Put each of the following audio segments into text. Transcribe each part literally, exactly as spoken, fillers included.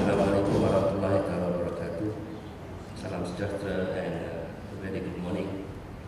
Assalamualaikum warahmatullahi wabarakatuh. Salam sejahtera and uh, a very good morning.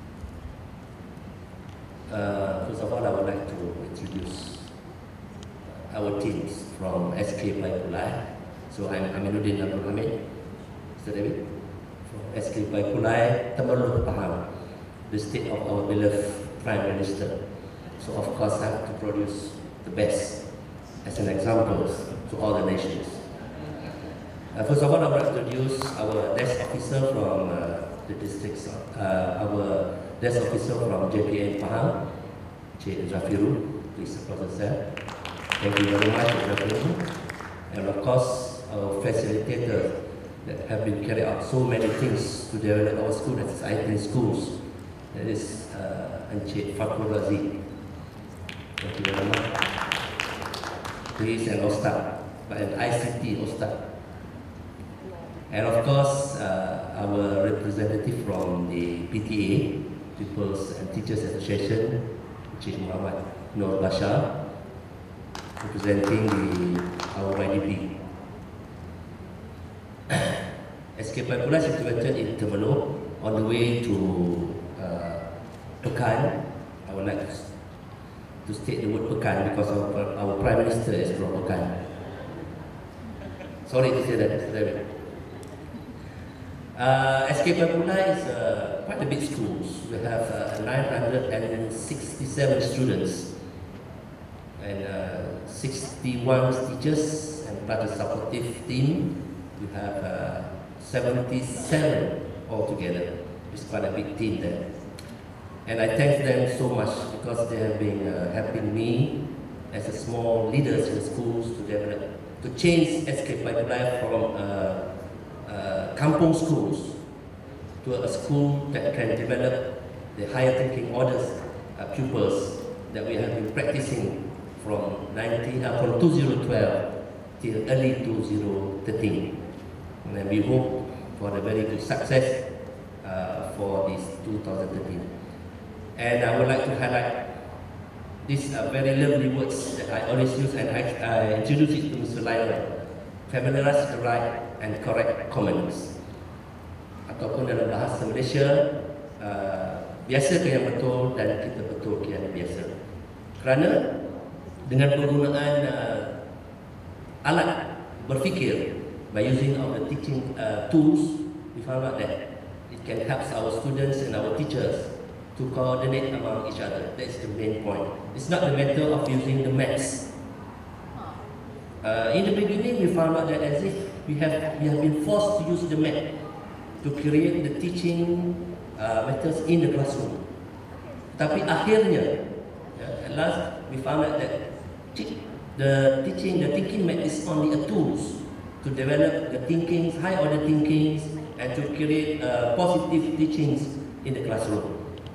Uh, first of all, I would like to introduce our teams from S K Baipulai. So I'm Aminuddin Abdul Hamid, Mister David, from S K Baipulai, Temerloh Pahang, the state of our beloved Prime Minister. So of course I have to produce the best as an example to all the nations. Uh, first of all, I would like to introduce our desk officer from uh, the districts, uh, our desk officer from J P N Pahang, Cik Zafirul. Please applaud yourself. Thank you very much, Zafirul. And of course, our facilitators that have been carried out so many things to develop our school, that is I T schools. That is uh, Encik Fakrul Razi. Thank you very much. He is an Ustad, but an I C T Ustad. And of course, uh, our representative from the P T A, People's and Teachers Association, Encik Muhammad Nur Bashar, representing the, our Y D P. S K Baipulai is situated in Temerloh, on the way to uh, Pekan. I would like to to state the word Pekan because our, our Prime Minister is from Pekan. Sorry to say that, Mister David. Uh, S K Baipulai is uh, quite a big school. We have uh, nine hundred sixty-seven students and uh, sixty-one teachers, and plus the supportive team, we have uh, seventy-seven altogether. It's quite a big team there. And I thank them so much because they have been uh, helping me as a small leaders in the schools to develop, to change S K Baipulai from uh, uh, kampung schools to a school that can develop the higher thinking orders uh, pupils that we have been practicing from nineteen, uh, from two thousand twelve till early two thousand thirteen. And then we hope for a very good success uh, for this two thousand thirteen. And I would like to highlight these uh, very lovely words that I always use, and I, I introduce it to Mister Lionel. Familiarize the right and correct comments. Ataupun dalam bahasa Malaysia, uh, biasa ke yang betul dan kita betul ke yang biasa. Kerana dengan penggunaan uh, alat berfikir, by using our teaching uh, tools, we found out that it can help our students and our teachers to coordinate among each other. That's the main point. It's not the matter of using the maths. Uh, in the beginning, we found out that as if we have we have been forced to use the math to create the teaching uh, methods in the classroom. Tapi akhirnya, yeah, at last we found out that the teaching, the thinking math is only a tools to develop the thinkings, high order thinkings, and to create uh, positive teachings in the classroom.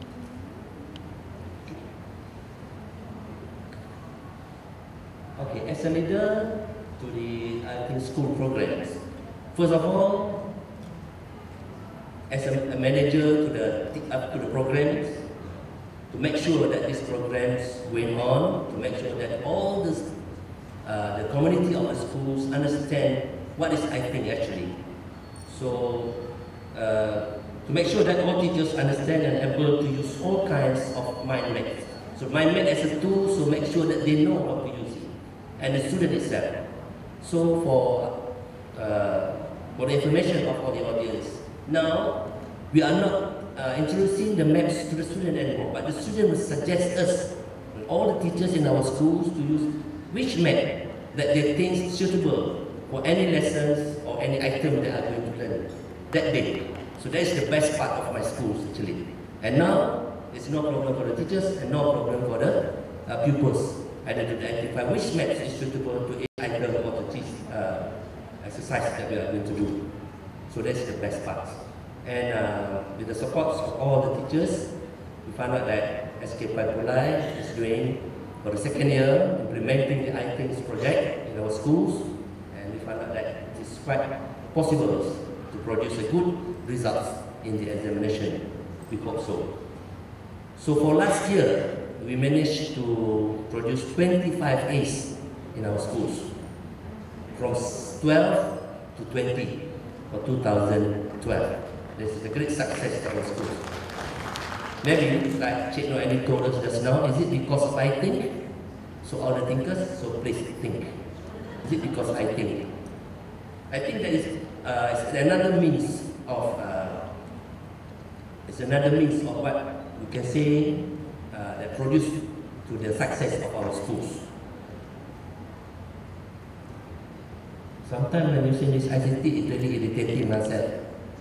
Okay, as a leader to the I think school programs, first of all, as a, a manager to the up to the programs, to make sure that these programs went on, to make sure that all this, uh, the community of the schools understand what is I think actually. So, uh, to make sure that all teachers understand and able to use all kinds of mind math. So mind math as a tool, so make sure that they know how to use it, and the student itself. So for uh, for the information of all the audience, now we are not uh, introducing the maps to the student anymore, but the student will suggest us, and all the teachers in our schools, to use which map that they think is suitable for any lessons or any item they are going to learn that day. So that is the best part of my schools actually. And now it's no problem for the teachers and no problem for the uh, pupils. Either to identify which maps is suitable to each item or to teach uh, exercise that we are going to do. So that's the best part. And uh, with the support of all the teachers, we found out that S K Baipulai is doing for the second year implementing the I Things project in our schools, and we found out that it is quite possible to produce a good results in the examination. We hope so. So for last year, we managed to produce twenty-five A's in our schools, from twelve to twenty for two thousand twelve. This is a great success for our school. Maybe, like Cik Noeli told us just now, is it because I think? So all the thinkers, so please think. Is it because I think? I think that is uh, it's another means of uh, it's another means of what we can say uh, that produce to the success of our schools. Sometimes when you say this I C T, it's really irritating myself.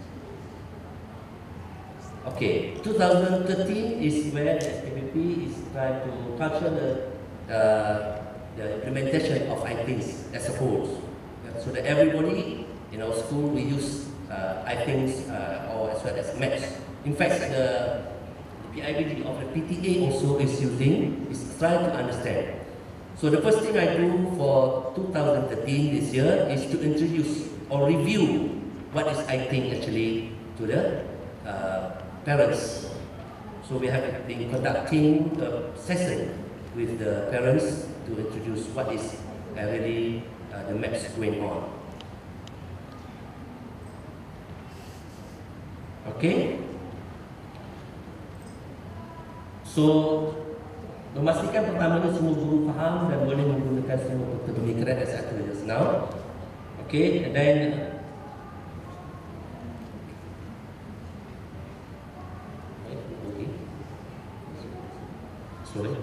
Okay, two thousand thirteen is where the S K P P is trying to culture the, uh, the implementation of I T S as a whole. So that everybody in our school, we use uh, I T S uh, or as well as maths. In fact, the P I B D of the P T A also is using, is trying to understand. So the first thing I do for two thousand thirteen this year is to introduce or review what is I T S actually to the uh, parents. So we have been conducting a session with the parents to introduce what is uh, really uh, the maths going on. Okay. So memastikan pertamanya semua guru faham dan boleh menggunakan semua pemikiran as I told just now. Okay, and then sorry.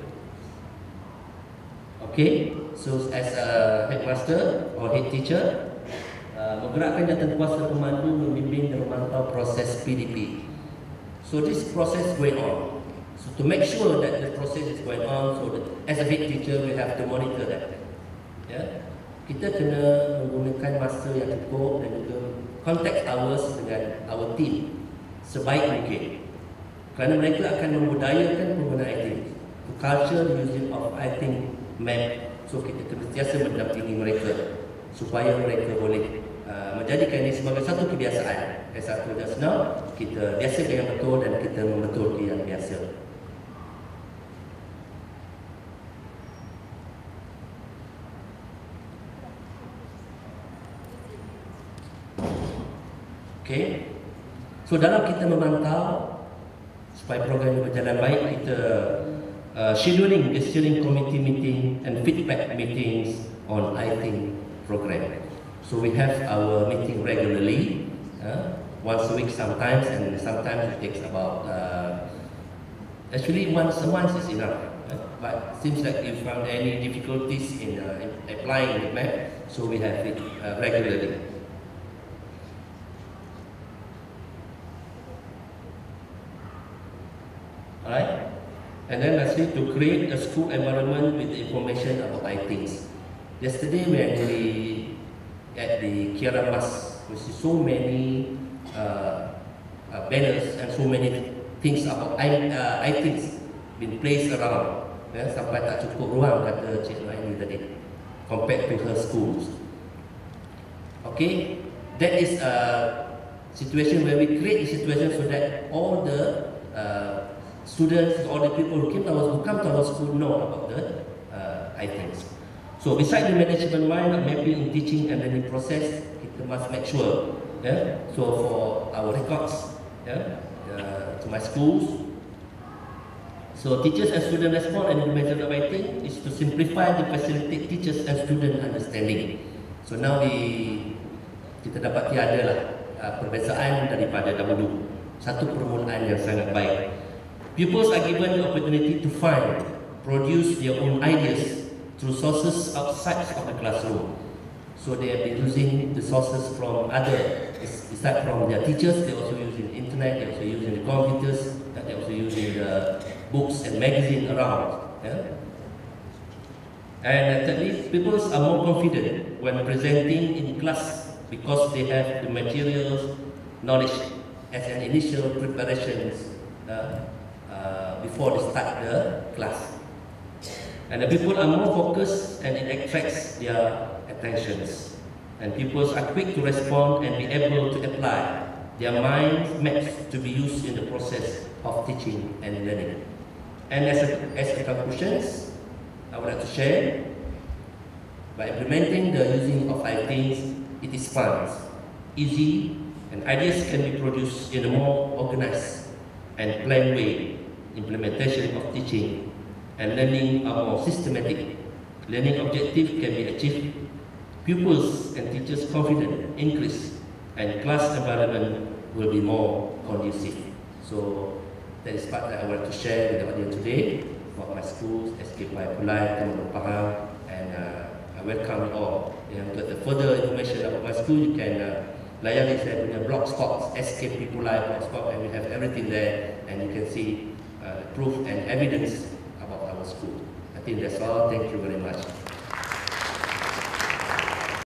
Okay, so as a headmaster or head teacher, uh, menggerakkan jawatankuasa pemandu membimbing dan memantau proses P D P. So this process going on. So to make sure that the process is going on, so that as a head teacher we have to monitor that. Yeah, kita kena menggunakan masa yang cukup dan juga contact hours dengan our team sebaik mungkin. Kerana mereka akan membudayakan penggunaan I T. To culture using of I T map. So kita kena sentiasa mendampingi mereka supaya mereka boleh uh, menjadikan ini sebagai satu kebiasaan. As I told just now, kita biasakan yang betul dan kita membetulkan yang biasa. Okay. So dalam kita memantau supaya program ini berjalan baik, kita uh, scheduling the steering committee meeting and feedback meetings on I T program. So we have our meeting regularly, uh, once a week sometimes, and sometimes it takes about uh, actually once a month is enough. Uh, but seems like if found any difficulties in, uh, in applying the map, so we have it uh, regularly. Alright, and then lastly, to create a school environment with information about I T. Yesterday we actually at the Kiara Mas, we see so many uh, uh, banners and so many things about I, uh, I T been placed around. Ya, sampai tak cukup ruang kata Cik Noeli tadi, compared to her schools. Okay, that is a situation where we create a situation so that all the uh, students, all the people who came to our, who come to our school know about the uh, I T. So besides the management wide mapping, teaching and learning process, kita must make sure. Yeah? So for our records, yeah, uh, to my schools, so teachers and student response and implementation of I T is to simplify and facilitate teachers and student understanding. So now di, kita dapat tiada lah uh, perbezaan daripada dahulu. Satu permulaan yang sangat baik. Pupils are given the opportunity to find, produce their own ideas through sources outside of the classroom. So they have been using the sources from other, aside from their teachers, they also using the internet, they also using the computers, they also using the books and magazines around. Yeah? And thirdly, pupils are more confident when presenting in class because they have the materials, knowledge as an initial preparations uh, uh, before they start the class. And the people are more focused and it attracts their attentions. And pupils are quick to respond and be able to apply their mind maps to be used in the process of teaching and learning. And as a, as a conclusions, I would like to share, by implementing the using of I T, it is fun, easy, and ideas can be produced in a more organized and planned way. Implementation of teaching and learning are more systematic. Learning objectives can be achieved. Pupils and teachers' confidence increase, and class environment will be more conducive. So that is part that I want to share with the audience today for my school, S K P Pulai, Temanggong Pahang, and uh, I welcome you all. And to the further information about my school, you can uh, layani saya punya blogspot, S K P Pulai blogspot, and we have everything there, and you can see uh, proof and evidence about our school. I think that's all. Thank you very much.